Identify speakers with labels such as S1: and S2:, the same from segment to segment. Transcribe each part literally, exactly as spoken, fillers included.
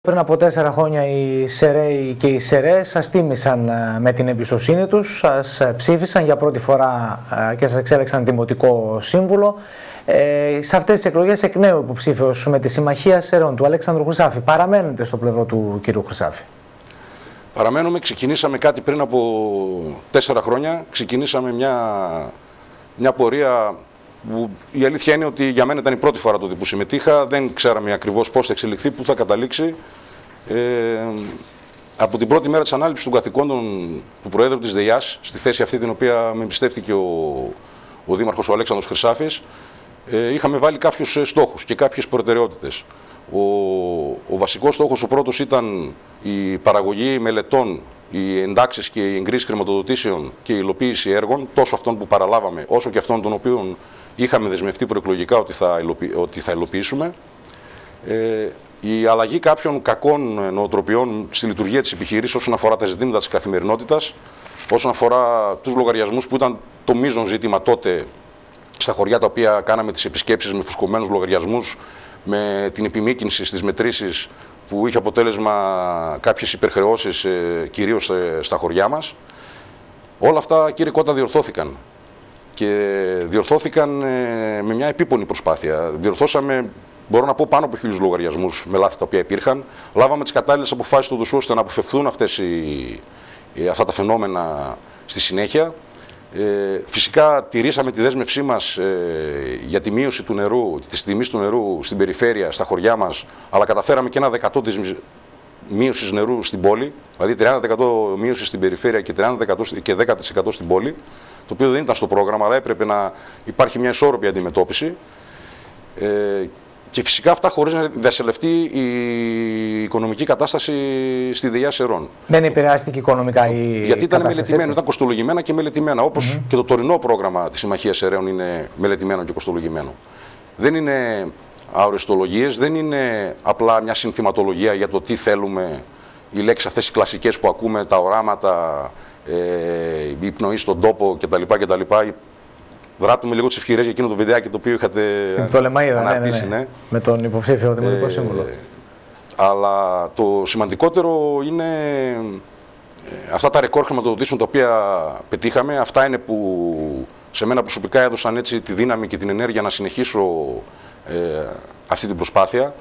S1: Πριν από τέσσερα χρόνια οι ΣΕΡΕΙ και οι ΣΕΡΕ σας τίμησαν με την εμπιστοσύνη τους, σας ψήφισαν για πρώτη φορά και σας εξέλεξαν δημοτικό σύμβουλο. Ε, σε αυτές τις εκλογές εκ νέου υποψήφιος με τη Συμμαχία ΣΕΡΕΟΝ του Αλέξανδρου Χρυσάφη. Παραμένετε στο πλευρό του κ. Χρυσάφη?
S2: Παραμένουμε. Ξεκινήσαμε κάτι πριν από τέσσερα χρόνια. Ξεκινήσαμε μια, μια πορεία που η αλήθεια είναι ότι για μένα ήταν η πρώτη φορά τότε που συμμετείχα. Δεν ξέραμε ακριβώς πώς θα εξελιχθεί, πού θα καταλήξει. Ε, από την πρώτη μέρα της ανάληψης των καθηκόντων του Προέδρου της ΔΕΙΑΣ, στη θέση αυτή την οποία με εμπιστεύτηκε ο, ο Δήμαρχος ο Αλέξανδρος Χρυσάφης, ε, είχαμε βάλει κάποιους στόχους και κάποιες προτεραιότητες. Ο, ο βασικός στόχος, ο πρώτος, ήταν η παραγωγή μελετών, οι εντάξεις και οι εγκρίσεις χρηματοδοτήσεων και η υλοποίηση έργων, τόσο αυτών που παραλάβαμε, όσο και αυτών των οποίων είχαμε δεσμευτεί προεκλογικά ότι θα, υλοποιη, ότι θα υλοποιήσουμε. Ε, η αλλαγή κάποιων κακών νοοτροπιών στη λειτουργία της επιχείρησης όσον αφορά τα ζητήματα της καθημερινότητας, όσον αφορά τους λογαριασμούς που ήταν το μείζον ζήτημα τότε στα χωριά τα οποία κάναμε τις επισκέψεις με φουσκωμένους λογαριασμούς, με την επιμήκυνση στις μετρήσεις που είχε αποτέλεσμα κάποιες υπερχρεώσεις, ε, κυρίως ε, στα χωριά μας. Όλα αυτά, κύριε Κώτα, διορθώθηκαν. Και διορθώθηκαν ε, με μια επίπονη προσπάθεια. Διορθώσαμε, μπορώ να πω, πάνω από χίλιους λογαριασμούς με λάθη τα οποία υπήρχαν. Λάβαμε τις κατάλληλες αποφάσεις του ΔΟΣΟΥ ώστε να αποφευθούν αυτές οι, ε, αυτά τα φαινόμενα στη συνέχεια. Ε, φυσικά τηρήσαμε τη δέσμευσή μας ε, για τη μείωση του νερού, της τιμής του νερού στην περιφέρεια, στα χωριά μας, αλλά καταφέραμε και ένα δεκατό της μείωσης νερού στην πόλη, δηλαδή τριάντα τοις εκατό μείωση στην περιφέρεια και, τριάντα τοις εκατό και δέκα τοις εκατό στην πόλη, το οποίο δεν ήταν στο πρόγραμμα, αλλά έπρεπε να υπάρχει μια ισόρροπη αντιμετώπιση. Ε, και φυσικά αυτά χωρίς να διασελευτεί η οικονομική κατάσταση στη ΔΕΙΑΣ ΣΕΡΕΟΝ.
S1: Δεν επηρεάστηκε οικονομικά η
S2: Γιατί ήταν
S1: κατάσταση,
S2: μελετημένο,
S1: έτσι?
S2: ήταν κοστολογημένα και μελετημένα. Όπως
S1: Mm-hmm.
S2: και το τωρινό πρόγραμμα της Συμμαχίας ΣΕΡΕΟΝ είναι μελετημένο και κοστολογημένο. Δεν είναι αοριστολογίες, δεν είναι απλά μια συνθηματολογία για το τι θέλουμε, οι λέξεις αυτές οι κλασικές που ακούμε, τα οράματα, ε, η πνοή στον τόπο κτλ. κτλ. Δράτουμε λίγο τις ευκαιρίες για εκείνο το βιντεάκι το οποίο είχατε
S1: στην Πτολεμαΐδα,
S2: αναρτήσει.
S1: Ναι, ναι, ναι.
S2: Ναι.
S1: Με τον υποψήφιο δημοτικό σύμβουλο.
S2: Ε, αλλά το σημαντικότερο είναι ε, αυτά τα ρεκόρ χρηματοδοτήσεων τα οποία πετύχαμε. Αυτά είναι που σε μένα προσωπικά έδωσαν έτσι τη δύναμη και την ενέργεια να συνεχίσω ε, αυτή την προσπάθεια.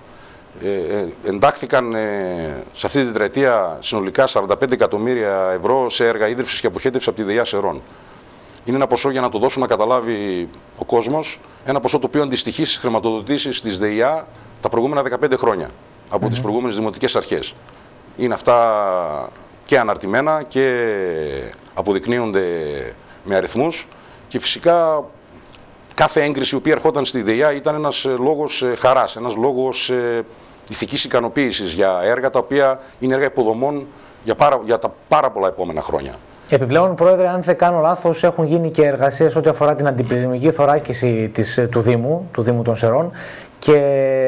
S2: Ε, ε, εντάχθηκαν ε, σε αυτή τη τετραετία συνολικά σαράντα πέντε εκατομμύρια ευρώ σε έργα ίδρυυσης και αποχέτευσης από τη ΔΕΙΑΣ ΣΕΡΕΟΝ. Είναι ένα ποσό, για να το δώσω να καταλάβει ο κόσμος, ένα ποσό το οποίο αντιστοιχεί στις χρηματοδοτήσεις της ΔΕΙΑ τα προηγούμενα δεκαπέντε χρόνια από mm-hmm. τις προηγούμενες δημοτικές αρχές. Είναι αυτά και αναρτημένα και αποδεικνύονται με αριθμούς και φυσικά κάθε έγκριση η οποία ερχόταν στη ΔΕΙΑ ήταν ένας λόγος χαράς, ένας λόγος ηθικής ικανοποίησης για έργα τα οποία είναι έργα υποδομών για, πάρα, για τα πάρα πολλά επόμενα χρόνια.
S1: Επιπλέον, Πρόεδρε, αν δεν κάνω λάθος, έχουν γίνει και εργασίες ό,τι αφορά την αντιπλημμυρική θωράκιση της, του Δήμου, του Δήμου των ΣΕΡΕΟΝ, και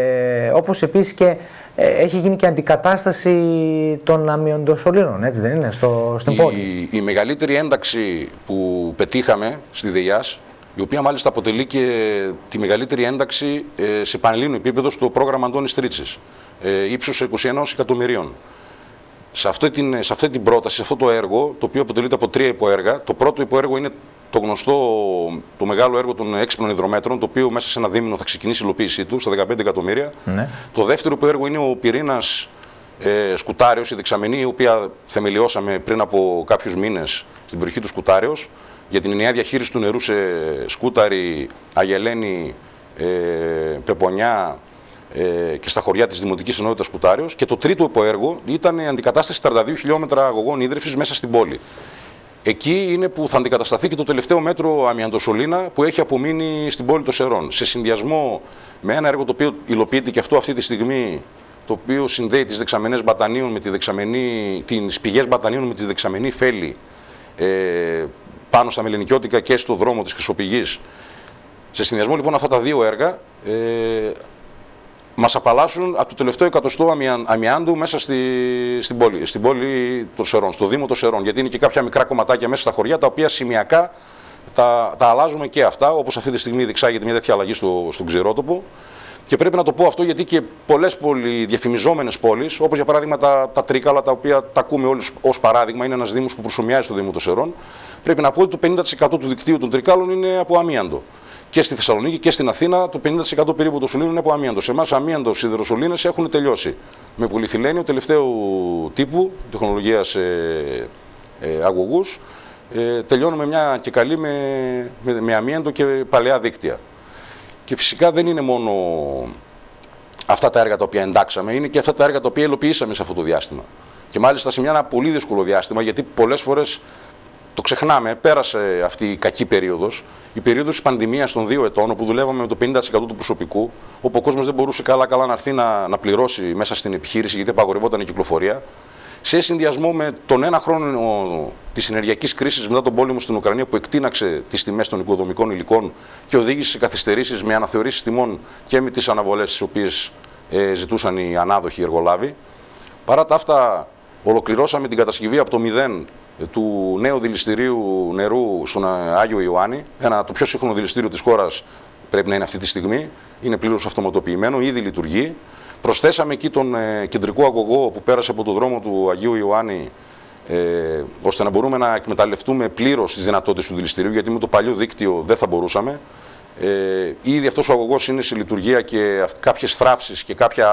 S1: όπως επίσης και ε, έχει γίνει και αντικατάσταση των αμοιοντοσωλήνων, έτσι δεν είναι, στο, στην
S2: η,
S1: πόλη?
S2: Η μεγαλύτερη ένταξη που πετύχαμε στη ΔΕΙΑΣ, η οποία μάλιστα αποτελεί και τη μεγαλύτερη ένταξη ε, σε πανελλήνιο επίπεδο στο πρόγραμμα Αντώνης Τρίτσης, ε, ύψους είκοσι ένα εκατομμυρίων. Σε αυτή, την, σε αυτή την πρόταση, σε αυτό το έργο, το οποίο αποτελείται από τρία υποέργα. Το πρώτο υποέργο είναι το γνωστό, το μεγάλο έργο των έξυπνων υδρομέτρων, το οποίο μέσα σε ένα δίμηνο θα ξεκινήσει η υλοποίησή του, στα δεκαπέντε εκατομμύρια. Ναι. Το δεύτερο υποέργο είναι ο πυρήνας ε, Σκουτάριος, η δεξαμενή, η οποία θεμελιώσαμε πριν από κάποιους μήνες στην περιοχή του Σκουτάριος, για την ενιαία διαχείριση του νερού σε Σκούταρη, Αγελένη, ε, Πεπονιά, Ε, και στα χωριά της Δημοτικής Ενότητας Σκουτάριος. Και το τρίτο υποέργο ήταν η αντικατάσταση σαράντα δύο χιλιόμετρα αγωγών ίδρυυσης μέσα στην πόλη. Εκεί είναι που θα αντικατασταθεί και το τελευταίο μέτρο αμοιαντοσωλήνα που έχει απομείνει στην πόλη των ΣΕΡΕΟΝ. Σε συνδυασμό με ένα έργο το οποίο υλοποιείται και αυτό αυτή τη στιγμή, το οποίο συνδέει τις δεξαμενές Μπατανίων με τη δεξαμενή, τις πηγές Μπατανίων με τη δεξαμενή Φέλη, ε, πάνω στα Μελενικιώτικα και στο δρόμο της Χρυσοπηγής. Σε συνδυασμό λοιπόν αυτά τα δύο έργα, ε, μας απαλλάσσουν από το τελευταίο εκατοστό αμοιάντου μέσα στη, στην, πόλη, στην πόλη των ΣΕΡΕΟΝ, στο Δήμο των ΣΕΡΕΟΝ. Γιατί είναι και κάποια μικρά κομματάκια μέσα στα χωριά τα οποία σημειακά τα, τα αλλάζουμε και αυτά, όπως αυτή τη στιγμή διεξάγεται μια τέτοια αλλαγή στο, στον Ξηρότοπο. Και πρέπει να το πω αυτό γιατί και πολλές πολυδιαφημιζόμενες πόλεις, όπως για παράδειγμα τα, τα Τρίκαλα, τα οποία τα ακούμε όλοι ως παράδειγμα, είναι ένας δήμος που προσωμιάζει στο Δήμο των Σερών. Πρέπει να πω ότι το πενήντα τοις εκατό του δικτύου των Τρικάλων είναι από αμίαντο. Και στη Θεσσαλονίκη και στην Αθήνα το πενήντα τοις εκατό περίπου των σωλήνων είναι από αμίαντο. Σε εμάς αμίαντο σιδηροσωλήνες έχουν τελειώσει. Με πολυθυλένιο τελευταίου τύπου, τεχνολογίας ε, ε, αγωγούς, ε, τελειώνουμε μια και καλή με, με, με αμίαντο και παλαιά δίκτυα. Και φυσικά δεν είναι μόνο αυτά τα έργα τα οποία εντάξαμε, είναι και αυτά τα έργα τα οποία υλοποιήσαμε σε αυτό το διάστημα. Και μάλιστα σε μια ένα πολύ δύσκολο διάστημα, γιατί πολλές φορές το ξεχνάμε, πέρασε αυτή η κακή περίοδος, η περίοδος της πανδημίας των δύο ετών, όπου δουλεύαμε με το πενήντα τοις εκατό του προσωπικού, όπου ο κόσμος δεν μπορούσε καλά-καλά να έρθει να, να πληρώσει μέσα στην επιχείρηση, γιατί απαγορευόταν η κυκλοφορία. Σε συνδυασμό με τον ένα χρόνο της ενεργειακής κρίσης μετά τον πόλεμο στην Ουκρανία, που εκτείναξε τις τιμές των οικοδομικών υλικών και οδήγησε σε καθυστερήσεις με αναθεωρήσεις τιμών και με τις αναβολές τις οποίες ε, ζητούσαν οι ανάδοχοι εργολάβοι. Παρά τα αυτά, ολοκληρώσαμε την κατασκευή από το μηδέν του νέου δηληστηρίου νερού στον Άγιο Ιωάννη, ένα το πιο σύγχρονο δηληστήριο της χώρας πρέπει να είναι αυτή τη στιγμή, είναι πλήρως αυτοματοποιημένο, ήδη λειτουργεί. Προσθέσαμε εκεί τον ε, κεντρικό αγωγό που πέρασε από το δρόμο του Αγίου Ιωάννη, ε, ώστε να μπορούμε να εκμεταλλευτούμε πλήρως τις δυνατότητες του δηληστηρίου, γιατί με το παλιό δίκτυο δεν θα μπορούσαμε. Ε, ήδη αυτός ο αγωγός είναι σε λειτουργία και κάποιες θράψεις και κάποια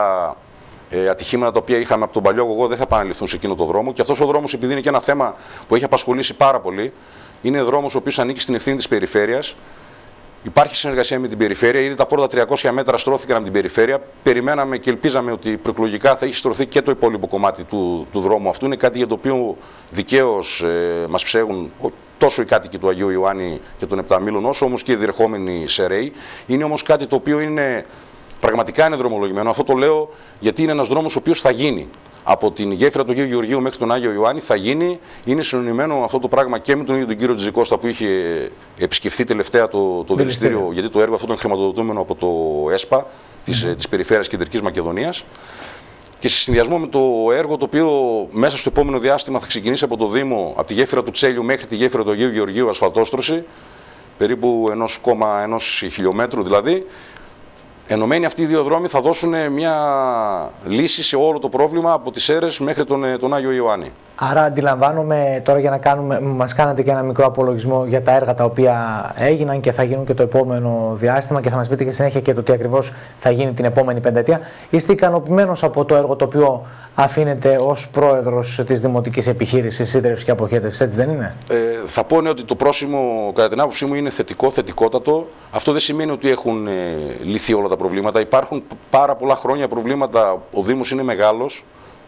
S2: ε, ατυχήματα τα οποία είχαμε από τον παλιό αγωγό δεν θα επαναληφθούν σε εκείνο το δρόμο. Και αυτός ο δρόμος, επειδή είναι και ένα θέμα που έχει απασχολήσει πάρα πολύ, είναι δρόμος ο οποίος ανήκει στην ευθύνη της περιφέρειας. Υπάρχει συνεργασία με την περιφέρεια. Ήδη τα πρώτα τριακόσια μέτρα στρώθηκαν από την περιφέρεια. Περιμέναμε και ελπίζαμε ότι προεκλογικά θα έχει στρωθεί και το υπόλοιπο κομμάτι του, του δρόμου αυτού. Είναι κάτι για το οποίο δικαίως ε, μας ψέγουν τόσο οι κάτοικοι του Αγίου Ιωάννη και των Επταμήλων, όσο όμως και οι διερχόμενοι Σεραίοι. Είναι όμως κάτι το οποίο είναι, πραγματικά είναι δρομολογημένο. Αυτό το λέω γιατί είναι ένας δρόμος ο οποίος θα γίνει. Από την γέφυρα του Αγίου Γεωργίου μέχρι τον Άγιο Ιωάννη θα γίνει. Είναι συνωνυμένο αυτό το πράγμα και με τον ίδιο τον κύριο Τζικώστα που είχε επισκεφθεί τελευταία το, το δηληστήριο, γιατί το έργο αυτό ήταν χρηματοδοτούμενο από το ΕΣΠΑ της, mm-hmm. της Περιφέρειας Κεντρικής Μακεδονίας. Και σε συνδυασμό με το έργο το οποίο μέσα στο επόμενο διάστημα θα ξεκινήσει από το Δήμο, από τη γέφυρα του Τσέλιου μέχρι τη γέφυρα του Αγίου Γεωργίου, ασφαλτόστρωση, περίπου ενός κόμμα ενός χιλιόμετρου δηλαδή. Ενωμένοι αυτοί οι δύο δρόμοι θα δώσουν μια λύση σε όλο το πρόβλημα από τις Σέρρες μέχρι τον, τον Άγιο Ιωάννη.
S1: Άρα αντιλαμβάνομαι τώρα, για να κάνουμε, μας κάνατε και ένα μικρό απολογισμό για τα έργα τα οποία έγιναν και θα γίνουν και το επόμενο διάστημα και θα μας πείτε και συνέχεια και το τι ακριβώς θα γίνει την επόμενη πενταετία. Είστε ικανοποιημένος από το έργο το οποίο αφήνετε ως πρόεδρος της Δημοτικής Επιχείρησης Σύντρευσης και Αποχέτευσης, έτσι δεν είναι?
S2: Ε, θα πω ναι, ότι το πρόσημο κατά την άποψή μου είναι θετικό, θετικότατο. Αυτό δεν σημαίνει ότι έχουν ε, λυθεί όλα τα προβλήματα. Υπάρχουν πάρα πολλά χρόνια προβλήματα. Ο Δήμος είναι μεγάλος.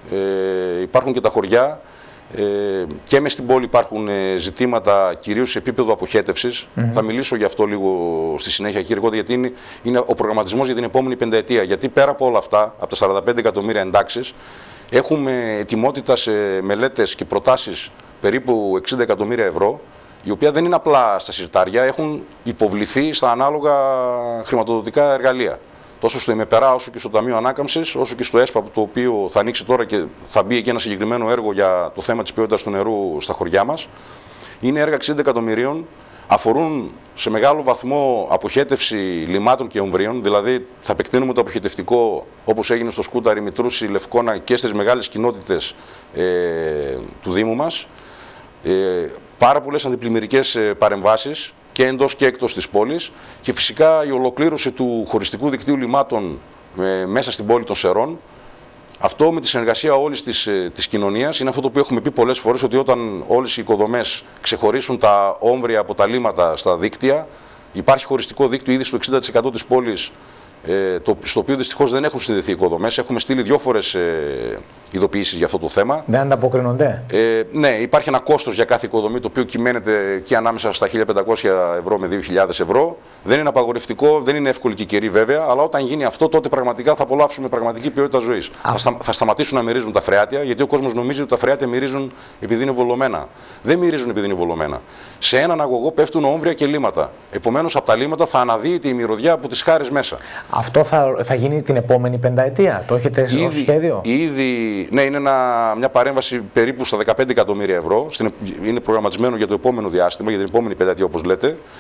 S2: Ε, υπάρχουν και τα χωριά. Ε, και μες στην πόλη υπάρχουν ε, ζητήματα κυρίως σε επίπεδο αποχέτευσης. Mm-hmm. Θα μιλήσω γι' αυτό λίγο στη συνέχεια, κύριε Κώτα, γιατί είναι, είναι ο προγραμματισμός για την επόμενη πενταετία. Γιατί πέρα από όλα αυτά, από τα σαράντα πέντε εκατομμύρια εντάξεις, έχουμε ετοιμότητα σε μελέτες και προτάσεις περίπου εξήντα εκατομμύρια ευρώ, η οποία δεν είναι απλά στα συρτάρια, έχουν υποβληθεί στα ανάλογα χρηματοδοτικά εργαλεία. Τόσο στο ΕΜΕΠΕΡΑ, όσο και στο Ταμείο Ανάκαμψης, όσο και στο ΕΣΠΑ, το οποίο θα ανοίξει τώρα και θα μπει και ένα συγκεκριμένο έργο για το θέμα της ποιότητας του νερού στα χωριά μας. Είναι έργα εξήντα εκατομμυρίων, αφορούν σε μεγάλο βαθμό αποχέτευση λιμάτων και ομβρίων, δηλαδή θα επεκτείνουμε το αποχετευτικό όπως έγινε στο Σκούταρι, Μητρούση, Λευκόνα και στις μεγάλες κοινότητες ε, του Δήμου μας. Ε, πάρα πολλές αντιπλημμυρικές ε, παρεμβάσεις και εντός και εκτός της πόλης και φυσικά η ολοκλήρωση του χωριστικού δικτύου λιμάτων ε, μέσα στην πόλη των Σερών. Αυτό με τη συνεργασία όλης της, ε, της κοινωνίας είναι αυτό το οποίο έχουμε πει πολλές φορές, ότι όταν όλες οι οικοδομές ξεχωρίσουν τα όμβρια από τα λίματα στα δίκτυα, υπάρχει χωριστικό δίκτυο ήδη στο εξήντα τοις εκατό της πόλης, ε, το, στο οποίο δυστυχώς δεν έχουν συνδεθεί οικοδομές. Έχουμε στείλει δύο φορές ε, ειδοποιήσεις για αυτό το θέμα.
S1: Δεν ανταποκρίνονται.
S2: Ε, ναι, υπάρχει ένα κόστος για κάθε οικοδομή, το οποίο κυμαίνεται και ανάμεσα στα χίλια πεντακόσια ευρώ με δύο χιλιάδες ευρώ. Δεν είναι απαγορευτικό, δεν είναι εύκολη και καιρή βέβαια, αλλά όταν γίνει αυτό, τότε πραγματικά θα απολαύσουμε πραγματική ποιότητα ζωής. Θα, στα, θα σταματήσουν να μυρίζουν τα φρεάτια, γιατί ο κόσμος νομίζει ότι τα φρεάτια μυρίζουν επειδή είναι βολωμένα. Δεν μυρίζουν επειδή είναι βολωμένα. Σε έναν αγωγό πέφτουν όμβρια και λίματα. Επομένως, από τα λίματα θα αναδύεται η μυρωδιά από τις χάρες μέσα. Αυτό
S1: θα, θα γίνει την επόμενη πενταετία, το έχετε
S2: ήδη,
S1: ως σχέδιο?
S2: Ήδη, ναι, είναι ένα, μια παρέμβαση περίπου στα δεκαπέντε εκατομμύρια ευρώ. Στην, είναι προγραμματισμένο για το επόμενο διάστημα, για την επόμενη πενταετία όπως λέτε.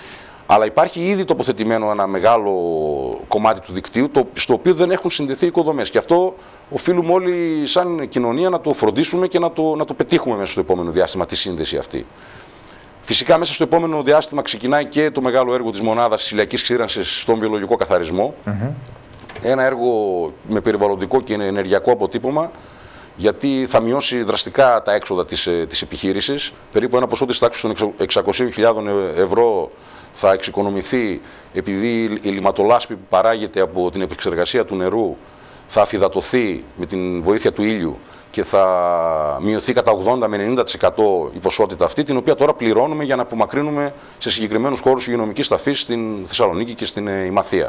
S2: Αλλά υπάρχει ήδη τοποθετημένο ένα μεγάλο κομμάτι του δικτύου, το, στο οποίο δεν έχουν συνδεθεί οικοδομές. Και αυτό οφείλουμε όλοι σαν κοινωνία να το φροντίσουμε και να το, να το πετύχουμε μέσα στο επόμενο διάστημα, τη σύνδεση αυτή. Φυσικά μέσα στο επόμενο διάστημα ξεκινάει και το μεγάλο έργο της μονάδας της ηλιακής ξύρανσης στον βιολογικό καθαρισμό. Mm-hmm. Ένα έργο με περιβαλλοντικό και ενεργειακό αποτύπωμα, γιατί θα μειώσει δραστικά τα έξοδα της, της επιχείρησης. Περίπου ένα ποσό της τάξης των εξακοσίων χιλιάδων ευρώ θα εξοικονομηθεί, επειδή η λιματολάσπη που παράγεται από την επεξεργασία του νερού θα αφυδατωθεί με την βοήθεια του ήλιου και θα μειωθεί κατά ογδόντα με ενενήντα τοις εκατό η ποσότητα αυτή, την οποία τώρα πληρώνουμε για να απομακρύνουμε σε συγκεκριμένους χώρους υγειονομικής ταφής στην Θεσσαλονίκη και στην ε, Ημαθία.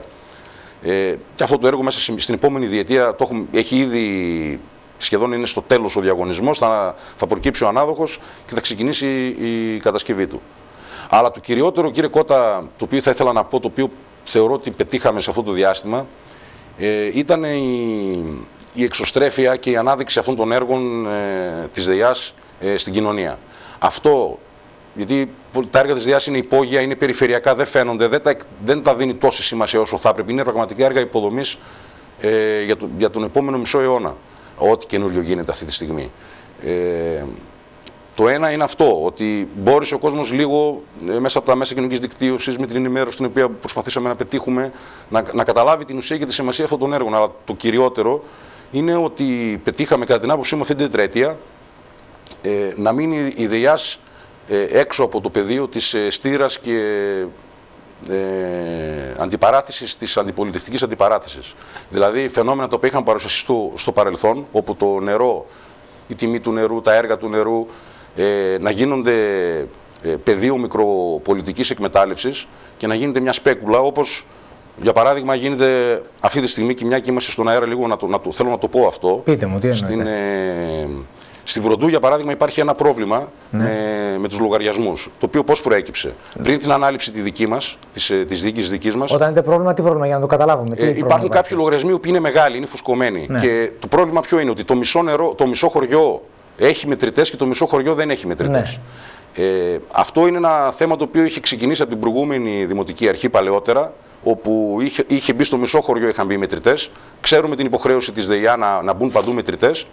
S2: Ε, και αυτό το έργο μέσα στην επόμενη διετία το έχουμε, έχει ήδη, σχεδόν είναι στο τέλος ο διαγωνισμός, θα, θα προκύψει ο ανάδοχος και θα ξεκινήσει η κατασκευή του. Αλλά το κυριότερο, κύριε Κώτα, το οποίο θα ήθελα να πω, το οποίο θεωρώ ότι πετύχαμε σε αυτό το διάστημα, ε, ήταν η, η εξωστρέφεια και η ανάδειξη αυτών των έργων ε, της ΔΕΙΑΣ ε, στην κοινωνία. Αυτό, γιατί τα έργα της ΔΕΙΑΣ είναι υπόγεια, είναι περιφερειακά, δεν φαίνονται, δεν τα, δεν τα δίνει τόση σημασία όσο θα έπρεπε. Είναι πραγματικά έργα υποδομής ε, για, το, για τον επόμενο μισό αιώνα, ό,τι καινούριο γίνεται αυτή τη στιγμή. Ε, Το ένα είναι αυτό, ότι μπόρεσε ο κόσμος λίγο ε, μέσα από τα μέσα κοινωνικής δικτύωσης, με την ενημέρωση την οποία προσπαθήσαμε να πετύχουμε, να, να καταλάβει την ουσία και τη σημασία αυτών των έργων. Αλλά το κυριότερο είναι ότι πετύχαμε, κατά την άποψή μου, αυτή την τετραετία ε, να μείνει η ΔΕΙΑΣ ε, έξω από το πεδίο της ε, στήρας και ε, αντιπαράθεσης, της αντιπολιτευτικής αντιπαράθεσης. Δηλαδή φαινόμενα τα οποία είχαν παρουσιαστεί στο, στο παρελθόν, όπου το νερό, η τιμή του νερού, τα έργα του νερού, Ε, να γίνονται ε, πεδίο μικροπολιτικής εκμετάλλευσης και να γίνεται μια σπέκουλα, όπως για παράδειγμα γίνεται αυτή τη στιγμή, και μια και είμαστε στον αέρα λίγο, να το, να το, θέλω να το πω αυτό.
S1: Πείτε μου, τι εννοείτε.
S2: Στην, ε, στη Βροντού, για παράδειγμα, υπάρχει ένα πρόβλημα ναι. με, με τους λογαριασμούς, το οποίο πώς προέκυψε. Ναι. Πριν την ανάληψη τη δική μας, της, της διοίκησης δικής μας.
S1: Όταν είναι πρόβλημα, τι πρόβλημα, για να το καταλάβουμε. Τι
S2: ε, υπάρχουν κάποιοι λογαριασμοί που είναι μεγάλοι, είναι φουσκωμένοι. Ναι. Και το πρόβλημα ποιο είναι, ότι το μισό, νερό, το μισό χωριό έχει μετρητές και το μισό χωριό δεν έχει μετρητές. Ναι. Ε, αυτό είναι ένα θέμα το οποίο είχε ξεκινήσει από την προηγούμενη Δημοτική Αρχή παλαιότερα, όπου είχε, είχε μπει στο μισό χωριό, είχαν μπει μετρητές. Ξέρουμε την υποχρέωση της ΔΕΙΑ να, να μπουν παντού μετρητές.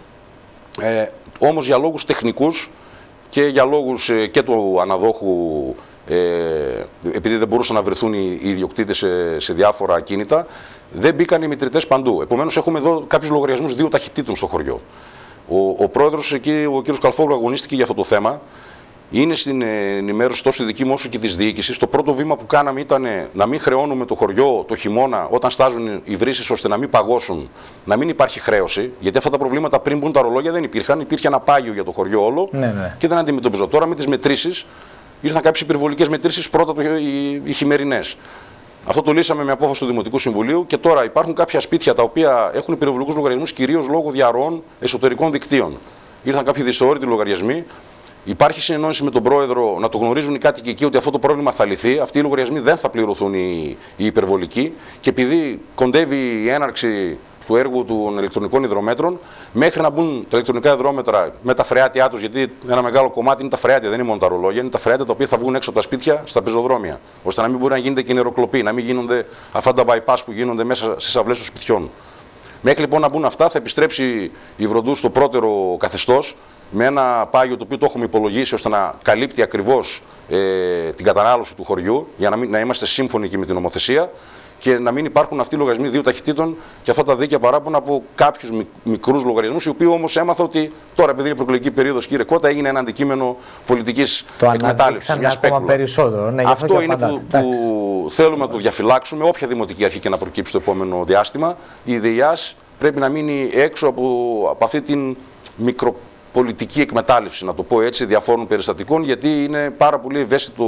S2: Ε, όμως για λόγους τεχνικούς και για λόγους ε, και του αναδόχου, ε, επειδή δεν μπορούσαν να βρεθούν οι, οι ιδιοκτήτες σε, σε διάφορα ακίνητα, δεν μπήκαν οι μετρητές παντού. Επομένως έχουμε εδώ κάποιους λογαριασμούς δύο ταχυτήτων στο χωριό. Ο, ο πρόεδρος εκεί, ο κ. Καλφόγλου, αγωνίστηκε για αυτό το θέμα. Είναι στην ενημέρωση τόσο δική μου όσο και της διοίκησης. Το πρώτο βήμα που κάναμε ήταν να μην χρεώνουμε το χωριό το χειμώνα όταν στάζουν οι βρύσεις, ώστε να μην παγώσουν, να μην υπάρχει χρέωση. Γιατί αυτά τα προβλήματα πριν μπουν τα ρολόγια δεν υπήρχαν. Υπήρχε ένα πάγιο για το χωριό όλο ναι, ναι. και δεν αντιμετωπίζονταν. Τώρα με τις μετρήσεις ήρθαν κάποιες υπερβολικές μετρήσεις, πρώτα το, οι, οι χειμερινές. Αυτό το λύσαμε με απόφαση του Δημοτικού Συμβουλίου και τώρα υπάρχουν κάποια σπίτια τα οποία έχουν υπερβολικούς λογαριασμούς, κυρίως λόγω διαρροών εσωτερικών δικτύων. Ήρθαν κάποιοι δυσθεώρητοι λογαριασμοί. Υπάρχει συνεννόηση με τον πρόεδρο, να το γνωρίζουν οι κάτοικοι εκεί ότι αυτό το πρόβλημα θα λυθεί. Αυτοί οι λογαριασμοί δεν θα πληρωθούν οι, οι υπερβολικοί. Και επειδή κοντεύει η έναρξη του έργου των ηλεκτρονικών υδρομέτρων, μέχρι να μπουν τα ηλεκτρονικά υδρόμετρα με τα φρεάτια τους, γιατί ένα μεγάλο κομμάτι είναι τα φρεάτια, δεν είναι μόνο τα ρολόγια, είναι τα φρεάτια τα οποία θα βγουν έξω από τα σπίτια στα πεζοδρόμια, ώστε να μην μπορεί να γίνεται και νεροκλοπή, να μην γίνονται αυτά τα bypass που γίνονται μέσα στις αυλές των σπιτιών. Μέχρι λοιπόν να μπουν αυτά, θα επιστρέψει η Βροντού στο πρώτερο καθεστώς, με ένα πάγιο το οποίο το έχουμε υπολογίσει ώστε να καλύπτει ακριβώς ε, την κατανάλωση του χωριού, για να, μην, να είμαστε σύμφωνοι και με την νομοθεσία και να μην υπάρχουν αυτοί οι λογαριασμοί δύο ταχυτήτων και αυτά τα δίκαια παράπονα από κάποιους μικρούς λογαριασμούς, οι οποίοι όμως έμαθα ότι τώρα, επειδή είναι προεκλογική περίοδος, κύριε Κώτα, έγινε ένα αντικείμενο πολιτικής εκμετάλλευσης. Μια ακόμα
S1: περισσότερο. Ναι,
S2: αυτό αυτό είναι που, που θέλουμε να το διαφυλάξουμε, όποια δημοτική αρχή και να προκύψει το επόμενο διάστημα. Η ΔΕΙΑΣ πρέπει να μείνει έξω από, από αυτή την μικροπολιτική εκμετάλλευση, να το πω έτσι, διαφόρων περιστατικών, γιατί είναι πάρα πολύ ευαίσθητο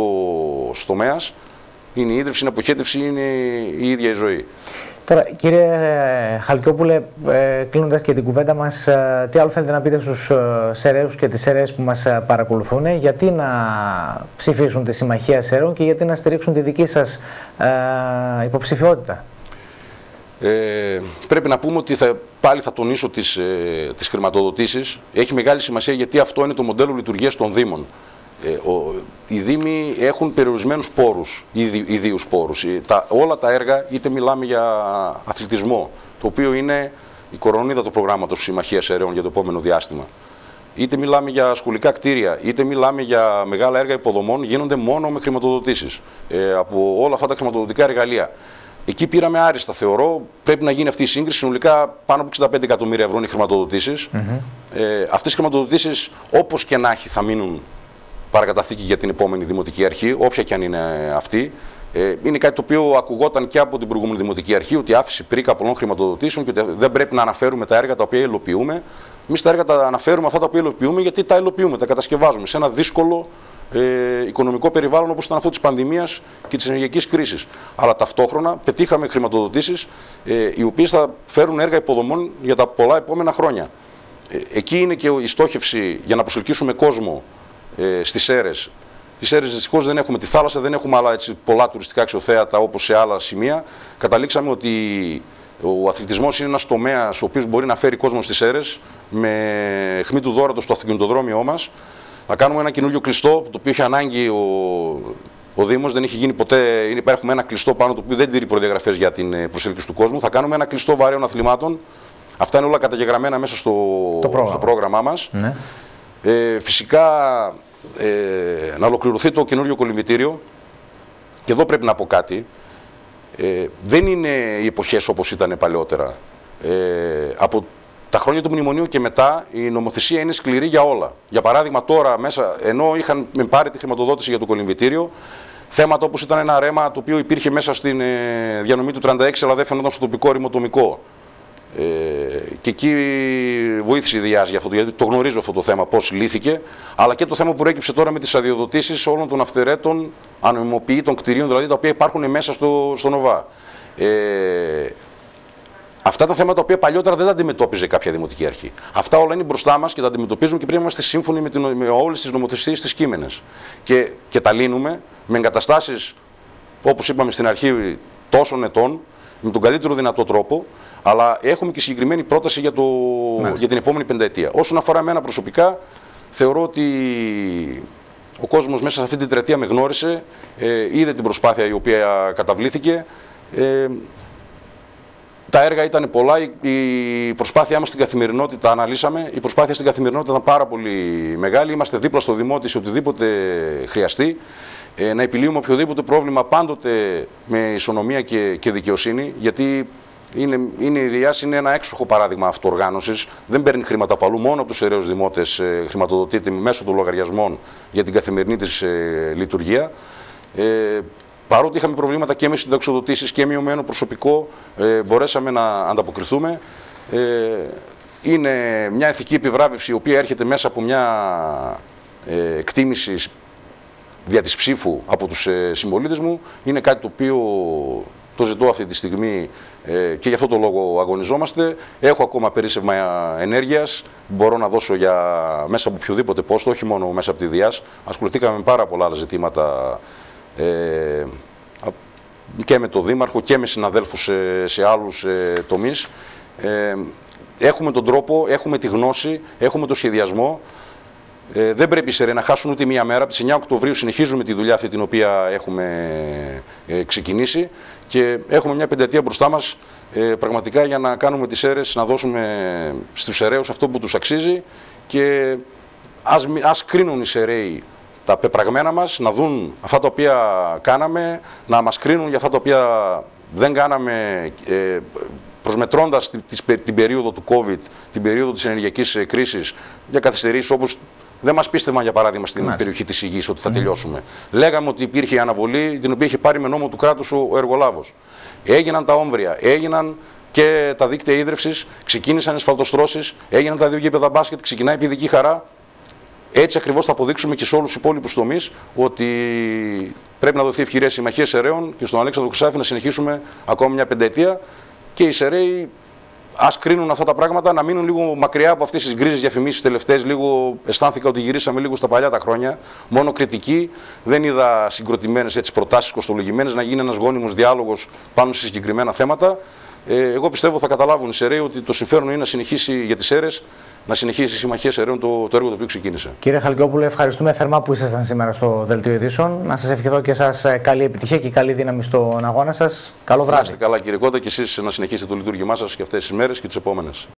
S2: τομέας. Είναι η ίδρυυση, είναι η αποχέτευση, είναι η ίδια η ζωή.
S1: Τώρα, κύριε Χαλκιόπουλε, ε, κλείνοντας και την κουβέντα μας, ε, τι άλλο θέλετε να πείτε στους ε, Σεραίους και τις Σεραίες που μας ε, παρακολουθούν, γιατί να ψηφίσουν τη Συμμαχία Σεραίων και γιατί να στηρίξουν τη δική σας ε, υποψηφιότητα?
S2: Ε, πρέπει να πούμε ότι θα, πάλι θα τονίσω τις, ε, τις χρηματοδοτήσεις. Έχει μεγάλη σημασία γιατί αυτό είναι το μοντέλο λειτουργίας των Δήμων. Ε, ο, οι Δήμοι έχουν περιορισμένους πόρους, ιδίους πόρους. Τα, όλα τα έργα, είτε μιλάμε για αθλητισμό, το οποίο είναι η κορονίδα του προγράμματος της Συμμαχίας Ερέων για το επόμενο διάστημα. Είτε μιλάμε για σχολικά κτίρια, είτε μιλάμε για μεγάλα έργα υποδομών, γίνονται μόνο με χρηματοδοτήσεις ε, από όλα αυτά τα χρηματοδοτικά εργαλεία. Εκεί πήραμε άριστα, θεωρώ. Πρέπει να γίνει αυτή η σύγκριση. Συνολικά πάνω από εξήντα πέντε εκατομμύρια ευρώ είναι οι χρηματοδοτήσεις. Mm-hmm. ε, αυτές οι χρηματοδοτήσεις, όπως και να έχει, θα μείνουν παρακαταθήκη για την επόμενη Δημοτική Αρχή, όποια και αν είναι αυτή. Ε, είναι κάτι το οποίο ακουγόταν και από την προηγούμενη Δημοτική Αρχή, ότι άφησε πρίκα πολλών χρηματοδοτήσεων και ότι δεν πρέπει να αναφέρουμε τα έργα τα οποία υλοποιούμε. Εμείς τα έργα τα αναφέρουμε αυτά τα οποία υλοποιούμε, γιατί τα υλοποιούμε, τα κατασκευάζουμε σε ένα δύσκολο ε, οικονομικό περιβάλλον όπως ήταν αυτό της πανδημίας και της ενεργειακής κρίσης. Αλλά ταυτόχρονα πετύχαμε χρηματοδοτήσεις ε, οι οποίες θα φέρουν έργα υποδομών για τα πολλά επόμενα χρόνια. Ε, εκεί είναι και η στόχευση για να προσελκύσουμε κόσμο ε, στις Σέρρες. Στις Σέρρες δυστυχώς δεν έχουμε τη θάλασσα, δεν έχουμε άλλα έτσι, πολλά τουριστικά αξιοθέατα όπως σε άλλα σημεία. Καταλήξαμε ότι ο αθλητισμός είναι ένας τομέας ο οποίος μπορεί να φέρει κόσμο στις Σέρρες με αιχμή του δώρατος στο αυτοκινητοδρόμιό μας. Θα κάνουμε ένα καινούργιο κλειστό, το οποίο είχε ανάγκη ο, ο Δήμος, δεν είχε γίνει ποτέ. Έχουμε ένα κλειστό πάνω το οποίο δεν τηρεί προδιαγραφές για την προσέλκυση του κόσμου. Θα κάνουμε ένα κλειστό βαρέων αθλημάτων. Αυτά είναι όλα καταγεγραμμένα μέσα στο, το πρόγραμμα. στο πρόγραμμά μας. Ναι. Ε, φυσικά ε, να ολοκληρωθεί το καινούργιο κολυμβητήριο. Και εδώ πρέπει να πω κάτι. Ε, δεν είναι οι εποχές όπως ήταν παλαιότερα. Ε, από τα χρόνια του Μνημονίου και μετά η νομοθεσία είναι σκληρή για όλα. Για παράδειγμα τώρα μέσα, ενώ είχαν πάρει τη χρηματοδότηση για το κολυμβητήριο, θέματα όπως ήταν ένα ρέμα το οποίο υπήρχε μέσα στην ε, διανομή του τριάντα έξι αλλά δεν φαινόταν στο τοπικό ρημοτομικό. Ε, και εκεί βοήθησε η ΔΙΑΣ για αυτό, γιατί το γνωρίζω αυτό το θέμα πώς λύθηκε, αλλά και το θέμα που προέκυψε τώρα με τις αδειοδοτήσεις όλων των αυθαιρέτων ανομιμοποιητών κτηρίων, δηλαδή τα οποία υπάρχουν μέσα στο, στον ΟΒΑ. Ε, Αυτά τα θέματα τα οποία παλιότερα δεν τα αντιμετώπιζε κάποια Δημοτική Αρχή. Αυτά όλα είναι μπροστά μας και τα αντιμετωπίζουμε και πρέπει να είμαστε σύμφωνοι με, την, με όλες τις νομοθεσίες τις κείμενες. Και, και τα λύνουμε με εγκαταστάσεις, όπως είπαμε στην αρχή, τόσων ετών, με τον καλύτερο δυνατό τρόπο, αλλά έχουμε και συγκεκριμένη πρόταση για, το, για την επόμενη πενταετία. Όσον αφορά εμένα προσωπικά, θεωρώ ότι ο κόσμος μέσα σε αυτή την τριετία με γνώρισε, ε, είδε την προσπάθεια η οποία καταβλήθηκε. Ε, Τα έργα ήταν πολλά, η προσπάθειά μας στην καθημερινότητα αναλύσαμε, η προσπάθεια στην καθημερινότητα ήταν πάρα πολύ μεγάλη, είμαστε δίπλα στο Δημότη σε οτιδήποτε χρειαστεί, ε, να επιλύουμε οποιοδήποτε πρόβλημα πάντοτε με ισονομία και, και δικαιοσύνη, γιατί είναι, είναι η ΔΙΑΣ είναι ένα έξοχο παράδειγμα αυτοοργάνωσης, δεν παίρνει χρήματα από αλλού, μόνο από τους αιρέους δημότες ε, χρηματοδοτείται μέσω των λογαριασμών για την καθημερινή της ε, λειτουργία. Ε, Παρότι είχαμε προβλήματα και με συνταξιοδοτήσεις και μειωμένο προσωπικό, ε, μπορέσαμε να ανταποκριθούμε. Ε, είναι μια ηθική επιβράβευση η οποία έρχεται μέσα από μια ε, εκτίμηση δια της ψήφου από τους ε, συμπολίτες μου. Είναι κάτι το οποίο το ζητώ αυτή τη στιγμή ε, και γι' αυτό το λόγο αγωνιζόμαστε. Έχω ακόμα περίσσευμα ενέργειας, μπορώ να δώσω για, μέσα από οποιοδήποτε πόστο, όχι μόνο μέσα από τη ΔΙΑΣ. Ασχοληθήκαμε με πάρα πολλά άλλα ζητήματα Ε, και με τον Δήμαρχο και με συναδέλφους σε, σε άλλους ε, τομείς. Ε, έχουμε τον τρόπο, έχουμε τη γνώση, έχουμε το σχεδιασμό. Ε, δεν πρέπει σε ρε, να χάσουν ούτε μία μέρα. Από τις εννιά Οκτωβρίου συνεχίζουμε τη δουλειά αυτή την οποία έχουμε ε, ξεκινήσει και έχουμε μια πενταετία μπροστά μας ε, πραγματικά για να κάνουμε τις Σέρρες, να δώσουμε στους Σερραίους αυτό που τους αξίζει και ας, ας κρίνουν οι Σερραίοι τα πεπραγμένα μας, να δουν αυτά τα οποία κάναμε, να μας κρίνουν για αυτά τα οποία δεν κάναμε, ε, προσμετρώντας την, την περίοδο του COVID, την περίοδο της ενεργειακής κρίσης, για καθυστερήσεις όπως δεν μας πίστευαν για παράδειγμα στην Μάλιστα. περιοχή της Υγείας ότι θα mm. τελειώσουμε. Λέγαμε ότι υπήρχε η αναβολή την οποία είχε πάρει με νόμο του κράτους ο εργολάβος. Έγιναν τα όμβρια, έγιναν και τα δίκτυα ίδρευσης, ξεκίνησαν ασφαλτοστρώσεις, έγιναν τα δύο γήπεδα μπάσκετ, ξεκινάει η παιδική χαρά. Έτσι ακριβώς θα αποδείξουμε και σε όλους τους υπόλοιπους τομείς ότι πρέπει να δοθεί ευκαιρία στις Συμμαχίες Σερραίων και στον Αλέξανδρο Χρυσάφη να συνεχίσουμε ακόμα μια πενταετία και οι Σερραίοι ας κρίνουν αυτά τα πράγματα, να μείνουν λίγο μακριά από αυτές τις γκρίζες διαφημίσεις τελευταίες. Λίγο αισθάνθηκα ότι γυρίσαμε λίγο στα παλιά τα χρόνια. Μόνο κριτική, δεν είδα συγκροτημένες προτάσεις κοστολογημένες, να γίνει ένας γόνιμος διάλογος πάνω σε συγκεκριμένα θέματα. Ε, εγώ πιστεύω θα καταλάβουν οι Σεραίοι ότι το συμφέρον είναι να συνεχίσει για τις ΣΕΡΕΣ, να συνεχίσει η Συμμαχία Σεραίων το, το έργο το οποίο ξεκίνησε.
S1: Κύριε Χαλκιόπουλε, ευχαριστούμε θερμά που ήσασταν σήμερα στο Δελτίο Ειδήσεων. Να σας ευχηθώ και εσάς καλή επιτυχία και καλή δύναμη στον αγώνα σας. Καλό βράδυ.
S2: Να είστε καλά, κύριε Κόντα, και εσείς να συνεχίσετε το λειτουργήμά σας και αυτές τις μέρες και τις επόμενες.